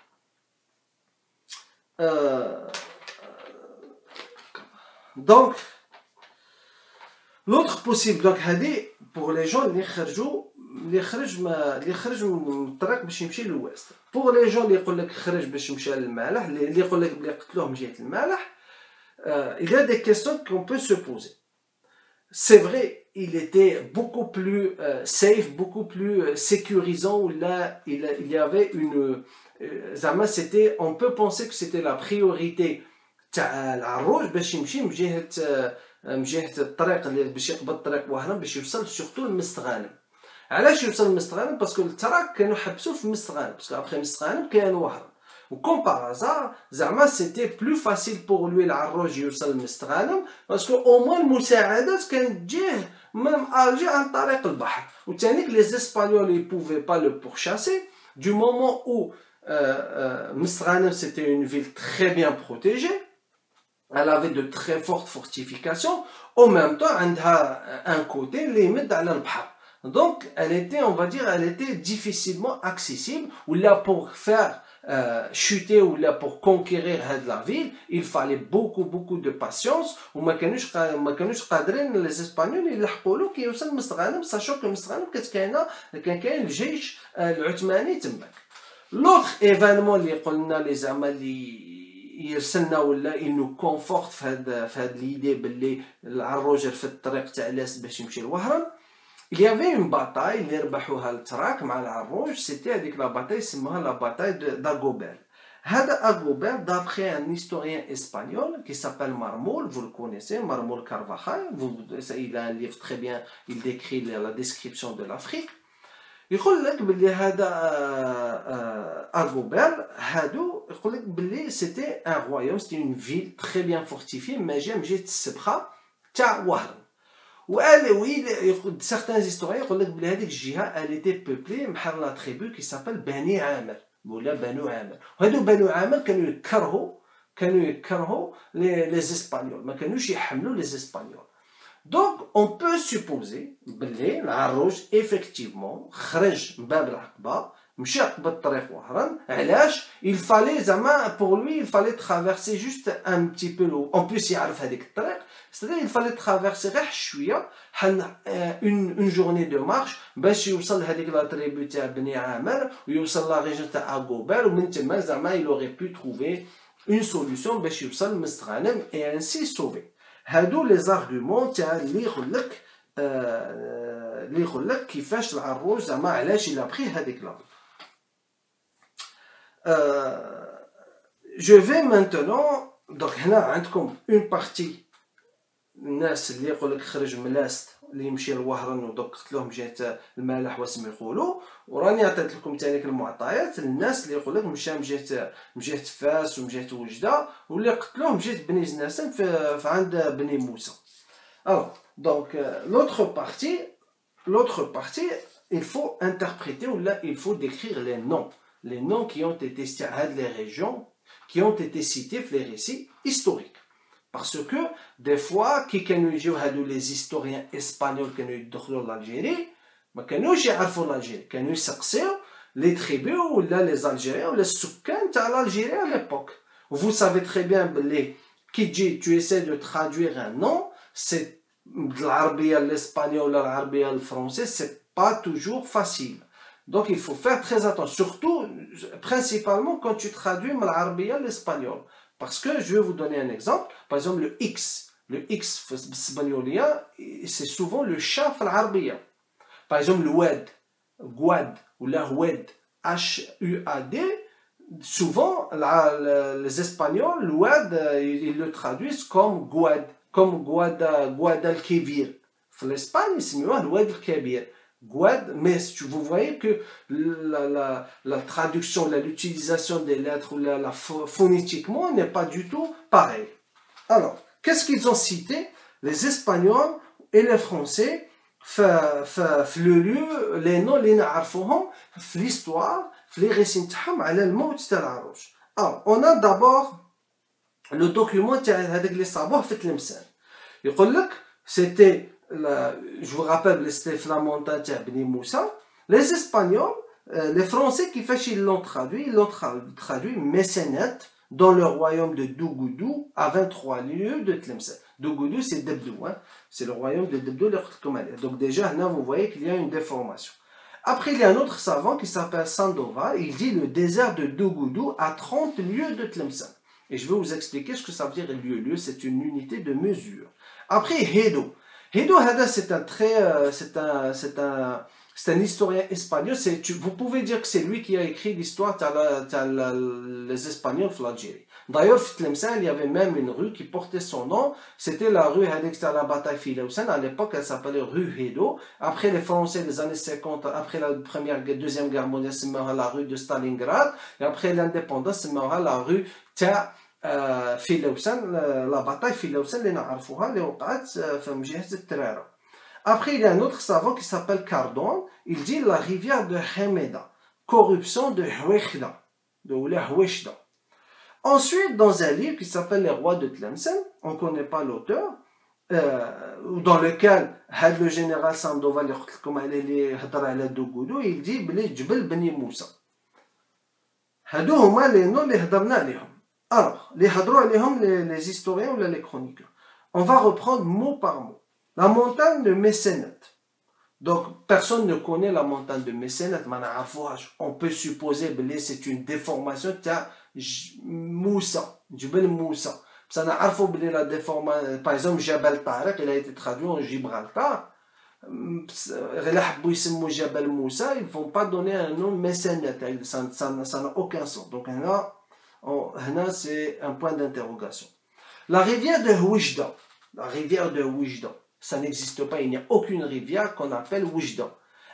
euh, donc l'autre possible donc هذه pour les gens اللي خرجوا اللي خرج ما اللي خرج من الطريق باش يمشي للويست. pour les gens اللي يقول لك خرج باش يمشي للمالح اللي يقول لك بلي قتلوه من جهه المالح euh, il y a des questions qu'on peut se poser. C'est vrai, il était beaucoup plus euh, safe, beaucoup plus euh, sécurisant où là il, il y avait une euh, زعما c'était on peut penser que c'était la priorité تاع العروج باش يمشي من جهه euh, من جهه الطريق اللي باش يقبض طريق وهران باش يوصل سورتو لمستغانم. علاش يوصل لمستغانم؟ باسكو التراك كانوا حبسوه في مستغانم باسكو ابخي مستغانم كان وهران وكوم بارازار زعما سيتي بلو فاسيل بور لوي العروج يوصل لمستغانم باسكو او موان المساعدات كانت تجيه ميم الجي عن طريق البحر. وثانيك لي اسبانيول اي بوفي با لو بورشاسي دو مومون او مستغانم سيتي اون فيل تري بيان بروتيجي. Elle avait de très fortes fortifications. En même temps, elle a un côté limite dans le bahar. Donc, elle était, on va dire, elle était difficilement accessible. Ou là, pour faire euh, chuter ou là pour conquérir la ville, il fallait beaucoup, beaucoup de patience. Ou ما كانوش ما كانوش قادرين les Espagnols يلحقوا له كي يوصل مستغانم sachant que مستغانم كانت كاينه كان كاين الجيش العثماني تماك. L'autre événement اللي قلنا لي زعما اللي يرسلنا ولا انه كونفورت في هاد في هاد ليدي باللي العروج في الطريق تاع لاس باش يمشي لوهران. il y avait une bataille اللي ربحوها التراك مع العروج سيتي هذيك لا باتاي سموها لا باتاي داغوبير. هذا اغوبير d'après un historien espagnol qui s'appelle Marmol, vous le connaissez, Marmol Carvajal, vous, il a un livre très bien, il décrit la description de l'Afrique. يقول لك باللي هذا اغوبير هادو يقول لك باللي سيتي ان رويوم سيتي اون فيل تري بيان فورتيفي ماجا مجيت السبخه تاع وهران. وقال وي سيغتان هيستوريان يقول لك بلي هذيك الجهه elle était peuplée بحال لا تريبو كي سابيل بني عامر ولا بنو عامر. وهادو بنو عامر كانوا يكرهوا كانوا يكرهوا لي لي اسبانيول ما كانوش يحملوا لي اسبانيول. دونك اون بو سوبوزي بلي العروج ايفيكتيفمون خرج من باب العقبه مشى قبل الطريق وهران. علاش؟ il fallait زعما pour lui il fallait traverser juste un petit peu l'eau. en plus يعرف هذيك الطريق c'est-à-dire il fallait traverser غير شويه بحال une une journée de marche باش يوصل لهذيك لا تريبو تاع بني عامر ويوصل لا ريجون تاع اغوبير ومن تما زعما il aurait pu trouver une solution باش يوصل لمستغانم et ainsi sauver. هادو لي زارغومون تاع اللي يقول لك اللي يقول لك كيفاش العروج زعما علاش الا بخي هذيك لا. جو في مانتونون دونك هنا عندكم اون بارتي الناس اللي يقول لك خرج من لاست اللي يمشي لوهران ودوك قتلوهم جهه المالح واسم يقولوا. وراني عطيت لكم تانيك المعطيات الناس اللي يقول لك مشى من جهه من جهه فاس ومن جهه وجده واللي قتلوهم جهه بني زناسن في, في عند بني موسى. Alors, donc, euh, l'autre partie, l'autre partie, il faut interpréter ou là, il faut décrire les noms. Les noms qui ont été cités, les régions qui ont été citées dans les récits historiques. Parce que, des fois, qui كانوا les historiens espagnols qui ont l'Algérie, ما كانوش يعرفوا l'Algérie. كانوا يسقسيو les tribus ou là les Algériens ou les سكان تاع l'Algérie à l'époque. Vous savez très bien, les qui dit, tu essaies de traduire un nom, c'est de l'arabe à l'espagnol, à l'arabe à le français, c'est pas toujours facile. Donc il faut faire très attention, surtout, principalement quand tu traduis de l'arabe à l'espagnol. Parce que je vais vous donner un exemple, par exemple le X. Le X espagnolien, c'est souvent le chat à l'arabe. Par exemple le Oued, Gouad ou la Oued, H U A D, souvent les Espagnols, l'Oued, ils le traduisent comme Gouad. Comme Guada, Guadalquivir. En Espagne, c'est mieux Guadalquivir. Guad, mais vous voyez que la, la, la traduction, l'utilisation des lettres ou la, la phonétiquement n'est pas du tout pareil. Alors, qu'est-ce qu'ils ont cité? Les Espagnols et les Français, le lieu, les noms, les نعرفوهم في l'histoire, في les récits تاعهم على الموت تاع العروج. Alors, on a d'abord le document تاع هذاك اللي صابوه في تلمسان. يقول لك c'était je vous rappelle c'était في la montagne تاع بني موسى. Les Espagnols, euh, les Français كيفاش ils l'ont traduit, ils l'ont traduit mécénate dans le royaume de Dougoudou à vingt-trois lieues de Tlemcen. Dougoudou c'est Debdou, hein? C'est le royaume de Debdou le Khtoumali. Donc déjà là vous voyez qu'il y a une déformation. Après il y a un autre savant qui s'appelle Sandoval, il dit le désert de Dougoudou à trente lieues de Tlemcen. Et je vais vous expliquer ce que ça veut dire lieu. Lieu, c'est une unité de mesure. Après, Hedo. Hedo, c'est un très, c'est un, c'est un, c'est un historien espagnol. C'est, tu, vous pouvez dire que c'est lui qui a écrit l'histoire des Espagnols en Algérie. D'ailleurs, à Tlemcen, il y avait même une rue qui portait son nom. C'était la rue Hadik la bataille Filausen. À l'époque, elle s'appelait rue Hedo. Après les Français, les années cinquante, après la première, deuxième guerre mondiale, c'est la rue de Stalingrad. Et après l'indépendance, c'est la rue تاع في لوسان لا باتاي في لوسان اللي نعرفوها اللي وقعت في جهة الترارة. Après il y a un autre savant qui s'appelle Cardon, il dit la rivière de Hemeda, corruption de Hwechda, de Oula Hwechda. Ensuite dans un livre qui s'appelle Les Rois de Tlemcen, on ne connaît pas l'auteur, euh, dans lequel le général Sandoval اللي هضر على دوغودو, il dit بلي جبل بني موسى. هادو هما لي نو اللي هضرنا عليهم. Alors, les hadrou les, les historiens ou les chroniqueurs. On va reprendre mot par mot. La montagne de Mécénate. Donc, personne ne connaît la montagne de Mécénate. On peut supposer que c'est une déformation de Moussa, Jibel Moussa. Ça n'a pas la déformation. Par exemple, Jabal Tariq, il a été traduit en Gibraltar. Jabal Moussa, ils ne vont pas donner un nom Mécénate. Ça n'a aucun sens. Donc, là, Oh, c'est un point d'interrogation. La rivière de Oujda, la rivière de Oujda, ça n'existe pas, il n'y a aucune rivière qu'on appelle Oujda.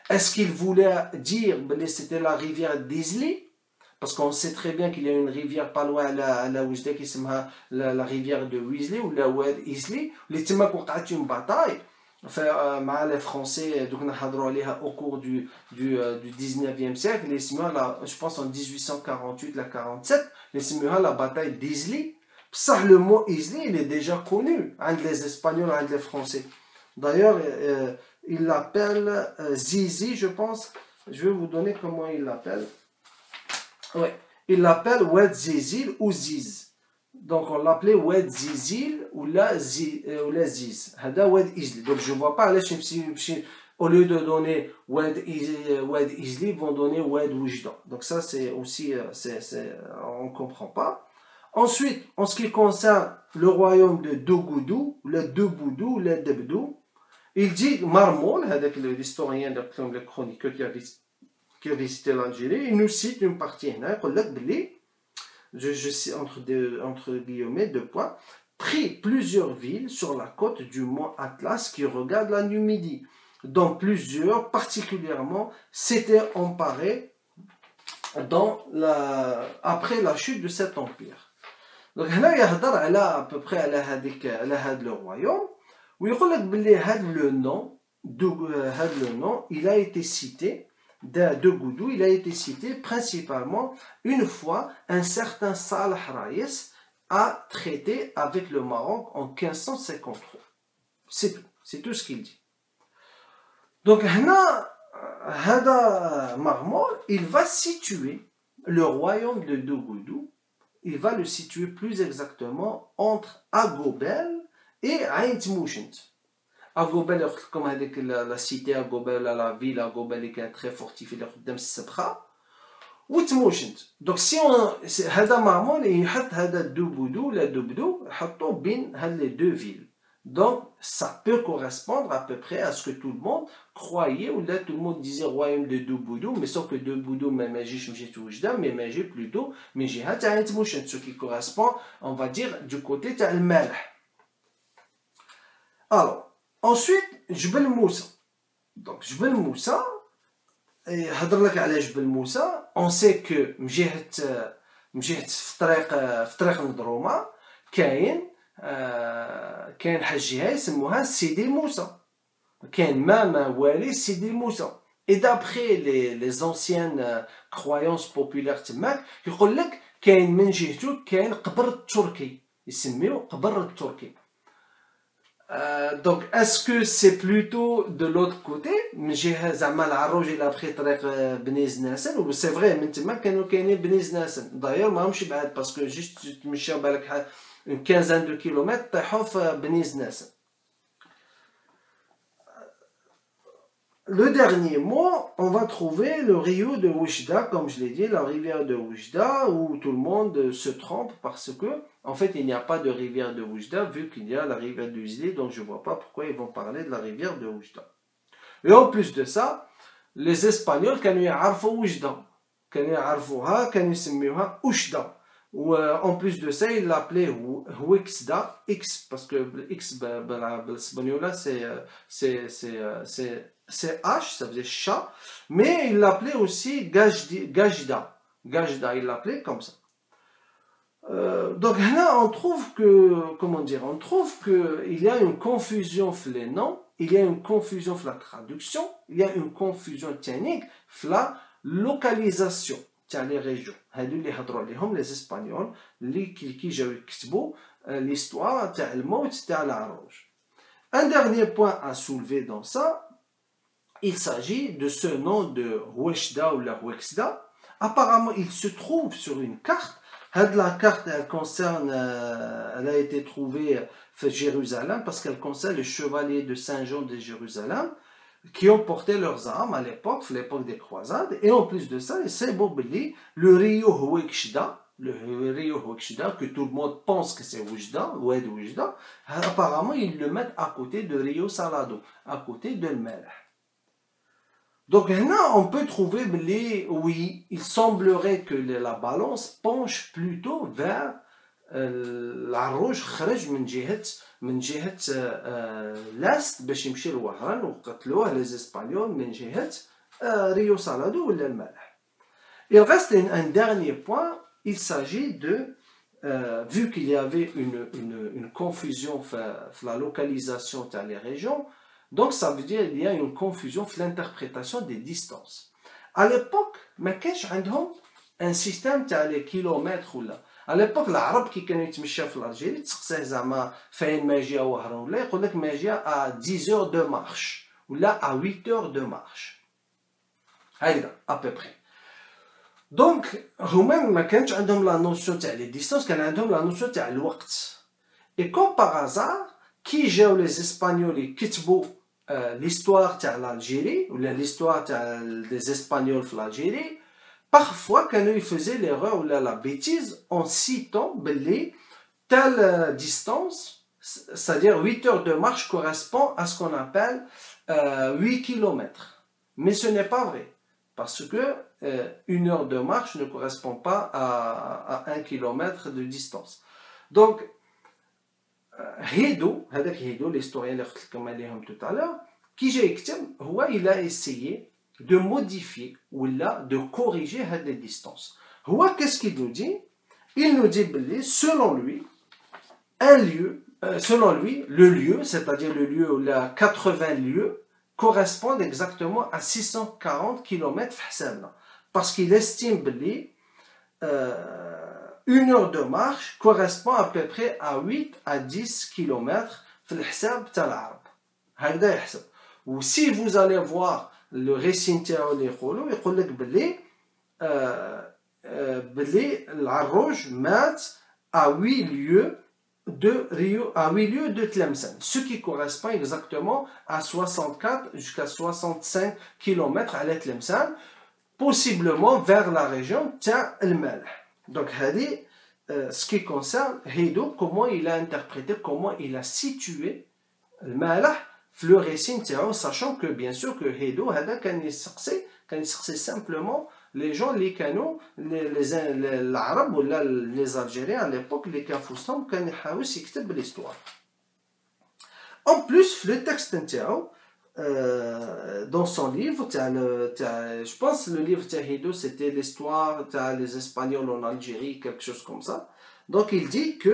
Est-ce qu'il voulait dire que c'était la rivière d'Isli? Parce qu'on sait très bien qu'il y a une rivière pas loin à la Oujda qui s'appelle la, la rivière de Weasley ou la Oued Isli. Les Timak ont eu une bataille. Enfin, euh, les Français, donc on a hadrou au cours du, du, euh, du dix-neuvième siècle, les Simuha, je pense en dix-huit cent quarante-huit, la quarante-sept, les Simuha, la bataille d'Isli. Ça, le mot Isli, il est déjà connu entre les Espagnols et les Français. D'ailleurs, euh, il l'appelle euh, Zizi, je pense. Je vais vous donner comment il l'appelle. Ouais. Il l'appelle Oued Zizil ou Ziz. Donc on l'appelait Oued Zizil ou la Ziz. Hada Oued Isli. Donc je ne vois pas, là, au lieu de donner Oued Isli, ils vont donner Oued Oujda. Donc ça, c'est aussi, c'est, c'est, on ne comprend pas. Ensuite, en ce qui concerne le royaume de Dougoudou, le Douboudou, le Debdou, il dit Marmol, l'historien, le chroniqueur qui a visité qui a visité l'Algérie, il nous cite une partie, je, je sais entre, deux, entre guillemets, deux points, prit plusieurs villes sur la côte du mont Atlas qui regarde la Numidie, dont plusieurs particulièrement s'étaient emparés dans la, après la chute de cet empire. Donc là, il y a à peu près à le royaume, où il dit que le nom, le nom, il a été cité de, de Goudou, il a été cité principalement une fois un certain Salah Raïs a traité avec le Maroc en quinze cent cinquante-trois. C'est tout, c'est tout ce qu'il dit. Donc, Hada Marmor, il va situer le royaume de Dougoudou, il va le situer plus exactement entre Agobel et Aït Mouchent. Agobel, comme la, la cité Agobel, la ville Agobel qui est très fortifiée, قدام السبخة وتموشنت. Donc si on هذا معمول يحط هذا دوبودو لا دوبدو يحطوا بين هاد les deux villes. Donc ça peut correspondre à peu près à ce que tout le monde croyait, ou là tout le monde disait royaume de Douboudou, mais sauf que Douboudou ما ماجيش مشيت وجدة, mais ماجي plutôt من جهة تاع تموشنت, ce qui correspond, on va dire, du côté تاع المالح. Alors ensuite, Jbel Moussa. Donc, Jbel Moussa, et هضر لك على جبل موسى, on sait que من جهة من جهة في طريق في طريق مضرومة كاين كاين حجيها يسموها سيدي موسى. كاين ماما والي سيدي موسى. Et d'après les, les anciennes croyances populaires تماك يقول لك كاين من جهته كاين قبر التركي يسميوه قبر التركي. Euh, donc, est-ce que c'est plutôt de l'autre côté? il a pris ou c'est vrai, d'ailleurs, parce que juste une quinzaine de kilomètres, le dernier mot, on va trouver le rio de Oujda, comme je l'ai dit, la rivière de Oujda, où tout le monde se trompe parce que, en fait, il n'y a pas de rivière de Oujda, vu qu'il y a la rivière de Oujda, donc je ne vois pas pourquoi ils vont parler de la rivière de Oujda. Et en plus de ça, les Espagnols, كانوا يعرفوا Oujda, كانوا يعرفوها, كانوا يسميوها Oujda. Ou en plus de ça, ils l'appelaient Huixda, X, parce que X, l'espagnol, c'est c'est c'est c'est H, ça faisait chat, mais il l'appelait aussi Gajda. Gajda, il l'appelait comme ça. Euh, donc là, on trouve que, comment dire, on trouve qu'il y a une confusion sur les noms, il y a une confusion sur la traduction, il y a une confusion technique sur la localisation تاع les régions. هادو اللي هضروا عليهم les Espagnols اللي كي جاو يكتبوا l'histoire تاع الموت تاع العروج. Un dernier point à soulever dans ça, il s'agit de ce nom de Ouechda ou la Ouexda. Apparemment, il se trouve sur une carte. La carte, elle concerne, elle a été trouvée à Jérusalem parce qu'elle concerne les chevaliers de Saint-Jean de Jérusalem qui ont porté leurs armes à l'époque, l'époque des croisades. Et en plus de ça, c'est Bobli, le rio Ouexda, le rio Ouexda, que tout le monde pense que c'est Oujda, Oued Oujda, apparemment, ils le mettent à côté de Rio Salado, à côté de Melh. Donc là, on peut trouver les, oui, il semblerait que la balance penche plutôt vers العروج خرج من جهة من جهة لاست باش يمشي لوهران وقتلوه les Espagnols من جهة euh, Rio Salado ou le Malh. Il reste un, un dernier point, il s'agit de, euh, vu qu'il y avait une, une, une confusion dans la localisation des régions, donc ça veut dire qu'il y a une confusion dans l'interprétation des distances. À l'époque, ما كانش عندهم un système تاع les kilomètres ولا. À l'époque, العرب كي كانوا يتمشاو في الجزائر تسقسيه زعما فين ما جا وهران ولا يقول لك ما جا à dix heures de marche ولا à huit heures de marche. هكذا à peu près. Donc هما ما كانش عندهم la notion تاع les distances, كان عندهم la notion تاع الوقت. Et comme par hasard, كي جاو les Espagnols يكتبوا l'histoire تاع l'Algérie ou l'histoire des Espagnols في l'Algérie, parfois quand ils faisaient l'erreur ou la, la bêtise en citant belé telle distance, c'est-à-dire huit heures de marche correspond à ce qu'on appelle euh, huit kilomètres. Mais ce n'est pas vrai, parce que euh, une heure de marche ne correspond pas à, à un kilomètre de distance. Donc Hédo, l'historien tout à l'heure, qui j'ai écrit, il a essayé de modifier ou là de corriger les distances. Qu'est-ce qu'il nous dit? Il nous dit, selon lui, un lieu, euh, selon lui, le lieu, c'est-à-dire le lieu où la quatre-vingts lieues, correspondent exactement à six cent quarante kilomètres, parce qu'il estime que euh, une heure de marche correspond à peu près à huit à dix kilomètres في الحساب تاع العرب. هكذا يحسب. Ou si vous allez voir le récit تاعو اللي يقولوا يقول لك بلي بلي العروج مات à huit lieues de Rio, à huit lieues de Tlemcen, ce qui correspond exactement à soixante-quatre jusqu'à soixante-cinq kilomètres à Tlemcen, possiblement vers la région تاع المالح. Donc, Hadi, euh, ce qui concerne Hédo, comment il a interprété, comment il a situé le Malah, le récit, sachant que bien sûr que Hédo, quand il s'est simplement les gens, les canaux, les, les, les, les Arabes ou les Algériens à l'époque, les Kafoustam, quand ils ont écrit l'histoire. En plus, le texte intérieur, Euh, dans son livre, le, je pense que le livre Hédo, c'était l'histoire des Espagnols en Algérie, quelque chose comme ça. Donc il dit que,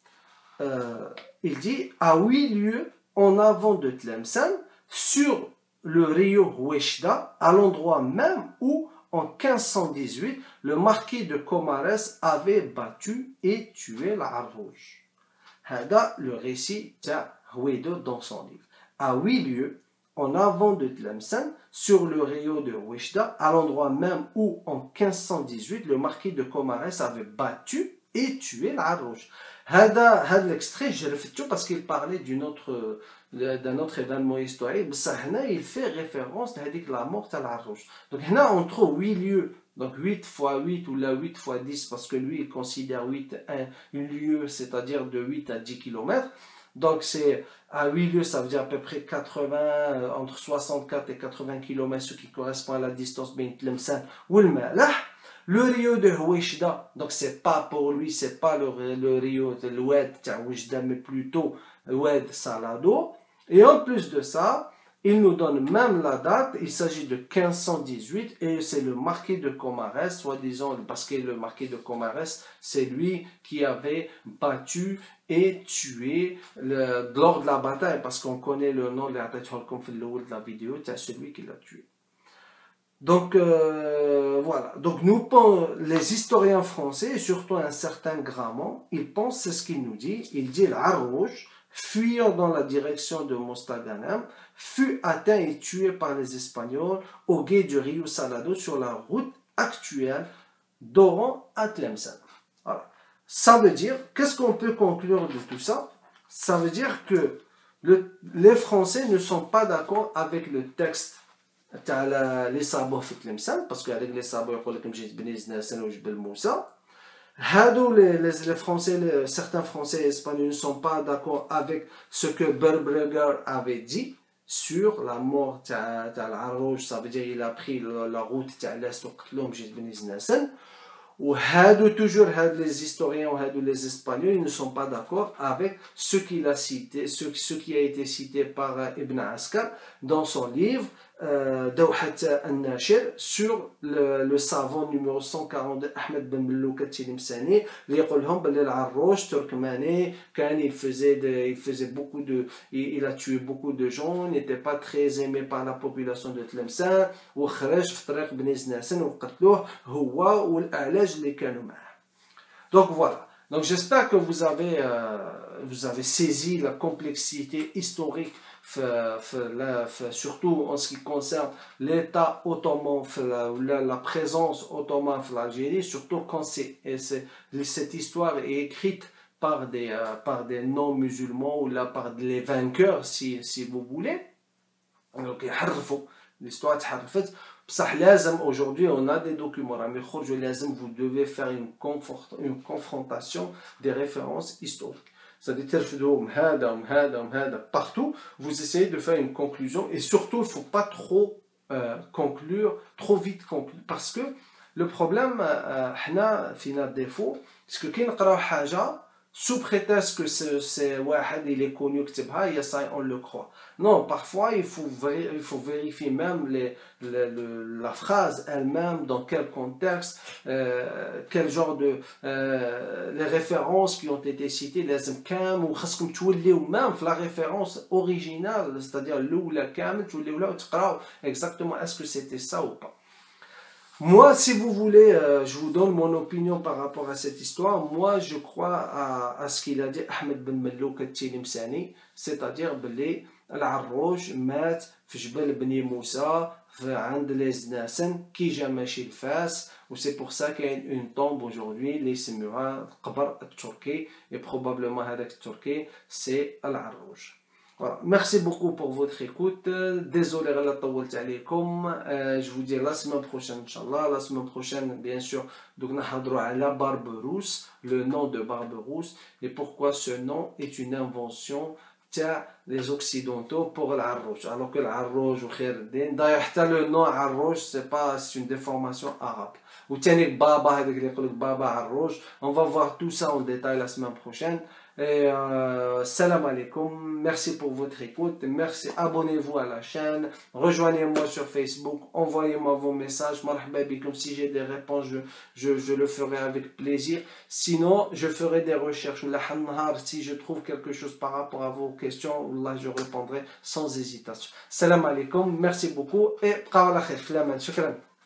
euh, il dit à huit lieues en avant de Tlemcen, sur le Rio Ouechda, à l'endroit même où, en quinze cent dix-huit, le marquis de Comares avait battu et tué l'Arrouj. Hada le récit Hédo dans son livre. À huit lieues en avant de Tlemcen, sur le Rio de Ouechda, à l'endroit même où, en quinze cent dix-huit, le marquis de Comares avait battu et tué l'Arrouj. Hada, hada l'extrait, je le fais tout parce qu'il parlait d'une autre, d'un autre événement historique. Il fait référence à la mort de l'Arrouj. Donc, là, on trouve huit lieues. Donc, huit fois huit ou la huit fois dix, parce que lui, il considère huit un, une lieue, c'est-à-dire de huit à dix kilomètres. Donc, c'est à huit lieues, ça veut dire à peu près quatre-vingts, entre soixante-quatre et quatre-vingts kilomètres, ce qui correspond à la distance entre Tlemcen ou le Malah. Le Rio de Ouechda, donc c'est pas pour lui, c'est pas le, le Rio de l'Oued de Ouechda, mais plutôt l'Oued Salado. Et en plus de ça, il nous donne même la date, il s'agit de quinze cent dix-huit, et c'est le marquis de Comares, soi-disant, parce que le marquis de Comares, c'est lui qui avait battu et tué le, lors de la bataille, parce qu'on connaît le nom de la vidéo, c'est celui qui l'a tué. Donc euh, voilà, donc nous, les historiens français, et surtout un certain Gramont, ils pensent, c'est ce qu'il nous dit, il dit l'Arrouj, fuyant dans la direction de Mostaganem, fut atteint et tué par les Espagnols au gué du Rio Salado sur la route actuelle d'Oran à Tlemcen. Voilà. Ça veut dire, qu'est-ce qu'on peut conclure de tout ça? Ça veut dire que le, les Français ne sont pas d'accord avec le texte les sabots في Tlemcen, parce qu'avec les sabots يقول لك مشيت بني زناسن وجبل موسى. هادو les, les, les Français, les, certains Français et Espagnols ne sont pas d'accord avec ce que Berberger avait dit sur la mort تاع تاع العروج. Ça veut dire il a pris la, la route تاع l'est وقتلهم مشيت بني زناسن. وهادو toujours هاد les historiens ou هادو les Espagnols, ils ne sont pas d'accord avec ce qu'il a cité, ce, ce qui a été cité par Ibn Askar dans son livre دوحة الناشر sur le, le savant numéro cent quarante-deux Ahmed Ben Mellouk Tilimsani اللي يقول لهم باللي العروش تركماني كان il faisait de, il faisait beaucoup de il, il a tué beaucoup de gens, il n'était pas très aimé par la population de Tlemcen وخرج في طريق بني زناسن وقتلوه هو والأعلاج اللي كانوا معاه. Donc voilà. Donc j'espère que vous avez euh, vous avez saisi la complexité historique surtout en ce qui concerne l'État ottoman, la, la présence ottomane en Algérie, surtout quand c'est, c'est, cette histoire est écrite par des, euh, par des non-musulmans ou là par les vainqueurs, si, si vous voulez. Donc, l'histoire est harfet. Aujourd'hui, on a des documents. Vous devez faire une, confort, une confrontation des références historiques. C'est-à-dire partout, vous essayez de faire une conclusion et surtout, il ne faut pas trop euh, conclure, trop vite conclure. Parce que le problème, euh, final défaut, c'est que quand sous prétexte que c'est Wahad, il est connu, on le croit. Non, parfois il faut, il faut vérifier même les, les, les, la phrase elle-même, dans quel contexte, euh, quel genre de euh, les références qui ont été citées, les imkam ou khaskum tchouli ou même la référence originale, c'est-à-dire l'ou la kam, tchouli ou la exactement est-ce que c'était ça ou pas. Moi, si vous voulez, euh, je vous donne mon opinion par rapport à cette histoire. Moi, je crois à, à ce qu'il a dit Ahmed Ben Mellouk Tilimsani, c'est-à-dire que العروج مات في جبل بني موسى في عند لي زناسن كي جا ماشي الفاس و سي بور سا كاين اون طومب aujourd'hui اللي يسموها القبر التركي et probablement هذاك التركي سي العروج. Voilà. Merci beaucoup pour votre écoute. Désolé de طولت عليكم. Euh, je vous dis la semaine prochaine, Inch'Allah. La semaine prochaine, bien sûr, donc نحضروا على Barberousse, le nom de Barberousse et pourquoi ce nom est une invention les occidentaux pour l'Arrouj, alors que l'Arrouj ou Khairuddin, d'ailleurs le nom Arrouj c'est pas, c'est une déformation arabe. Ou tiens Baba, Baba Arrouj, on va voir tout ça en détail la semaine prochaine. Et euh, salam alaikum, merci pour votre écoute, merci, abonnez-vous à la chaîne, rejoignez-moi sur Facebook, envoyez-moi vos messages, marhaba bikoum, si j'ai des réponses, je, je, je le ferai avec plaisir, sinon je ferai des recherches, si je trouve quelque chose par rapport à vos questions, là je répondrai sans hésitation. Salam alaikum, merci beaucoup et bqa ala khair, shukran.